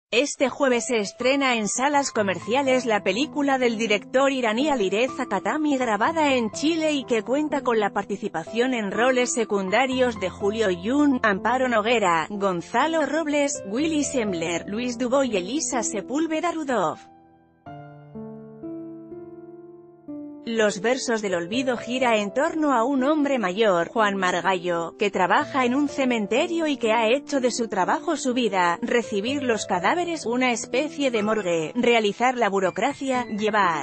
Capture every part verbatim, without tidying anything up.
Este jueves se estrena en salas comerciales la película del director iraní Alireza Khatami grabada en Chile y que cuenta con la participación en roles secundarios de Julio Yun, Amparo Noguera, Gonzalo Robles, Willy Sembler, Luis Dubó y Elisa Sepúlveda Rudolph. Los versos del olvido gira en torno a un hombre mayor, Juan Margallo, que trabaja en un cementerio y que ha hecho de su trabajo su vida: recibir los cadáveres, una especie de morgue, realizar la burocracia, llevar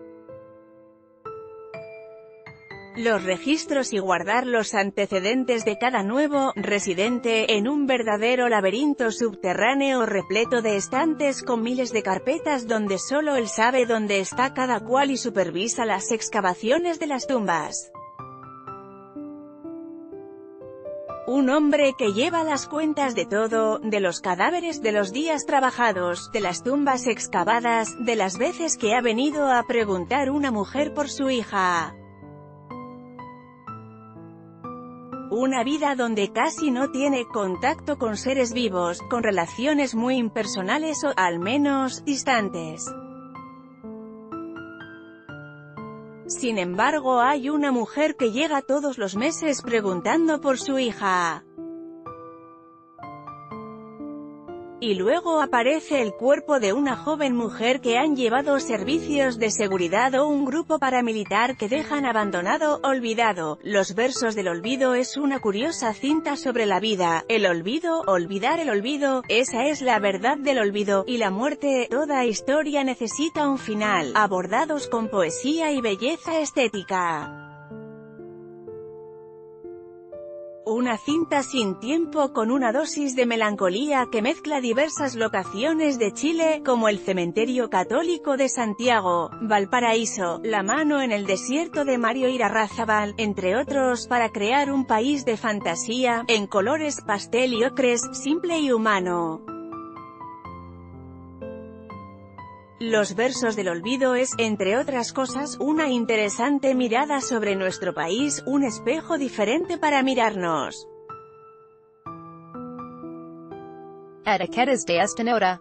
los registros y guardar los antecedentes de cada nuevo residente, en un verdadero laberinto subterráneo repleto de estantes con miles de carpetas donde solo él sabe dónde está cada cual y supervisa las excavaciones de las tumbas. Un hombre que lleva las cuentas de todo, de los cadáveres, de los días trabajados, de las tumbas excavadas, de las veces que ha venido a preguntar una mujer por su hija. Una vida donde casi no tiene contacto con seres vivos, con relaciones muy impersonales o, al menos, distantes. Sin embargo, hay una mujer que llega todos los meses preguntando por su hija. Y luego aparece el cuerpo de una joven mujer que han llevado servicios de seguridad o un grupo paramilitar que dejan abandonado, olvidado. Los versos del olvido es una curiosa cinta sobre la vida, el olvido, olvidar el olvido, esa es la verdad del olvido, y la muerte. Toda historia necesita un final, abordados con poesía y belleza estética. Una cinta sin tiempo con una dosis de melancolía que mezcla diversas locaciones de Chile, como el Cementerio Católico de Santiago, Valparaíso, La mano en el desierto de Mario Irarrázaval, entre otros, para crear un país de fantasía, en colores pastel y ocres, simple y humano. Los versos del olvido es, entre otras cosas, una interesante mirada sobre nuestro país, un espejo diferente para mirarnos. Etiquetas de esta nota.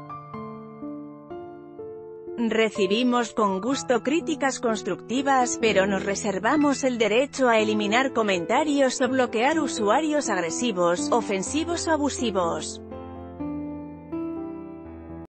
Recibimos con gusto críticas constructivas, pero nos reservamos el derecho a eliminar comentarios o bloquear usuarios agresivos, ofensivos o abusivos.